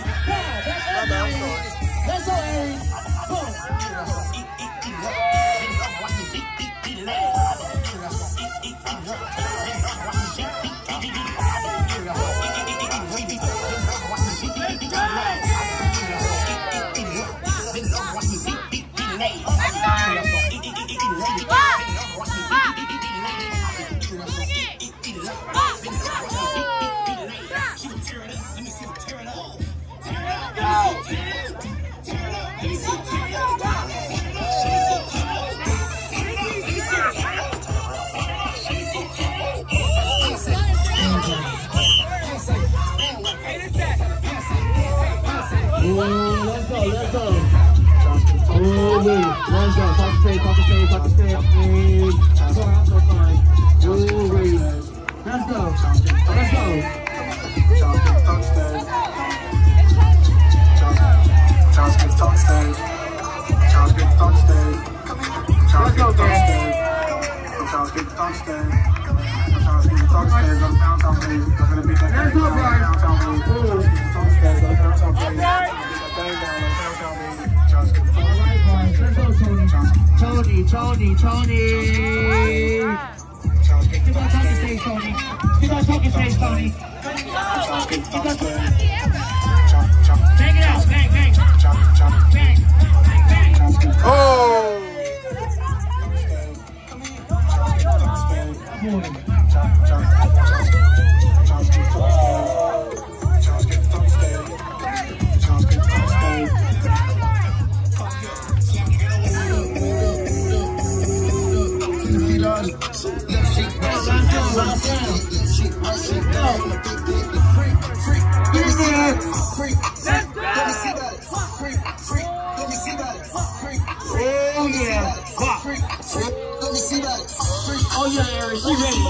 Let's go, Aries. Let's go. Oh, wait. Let's go. Talk to stay. So fine. Oh, wait. Let's go. Tony. Keep on talking stage, Tony. Take it out. Bang. Oh! Oh yeah, Aries, you ready?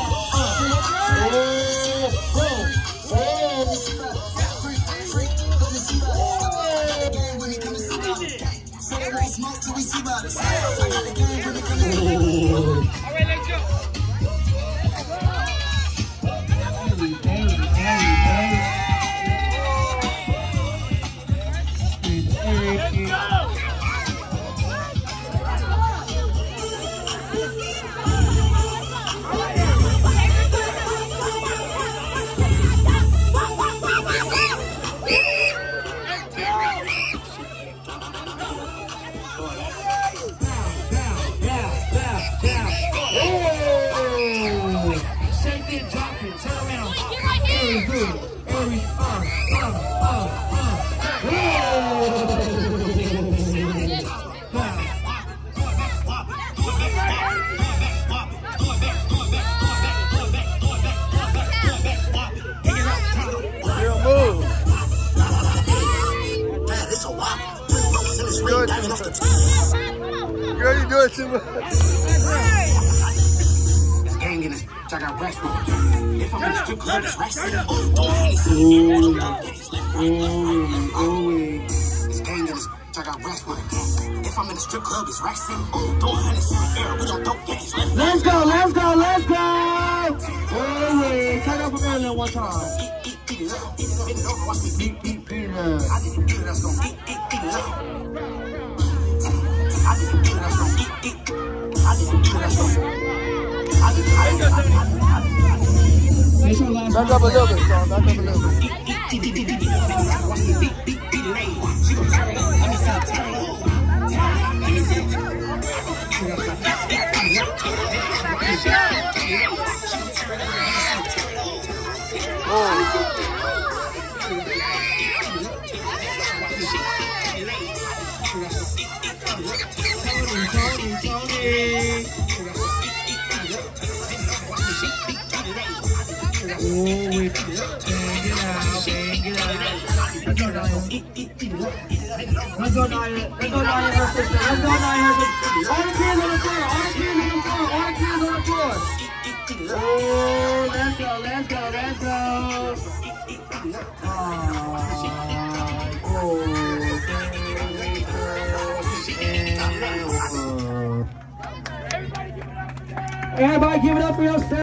Girl, you doing too much. This gang in this, I got racks with it. If I'm in the strip club, it's racks in it. This gang in this, I got racks with it. If I'm in the strip club, it's racks in it. Throwing hundreds in the air, we don't throw games. Let's go. Oh, wait. Turn up a million one time. Back up a little bit, Sean. Back up a little bit. Let's go, Nia. Her sister. All the kids on the floor. Oh, let's go. Everybody give it up for yourself.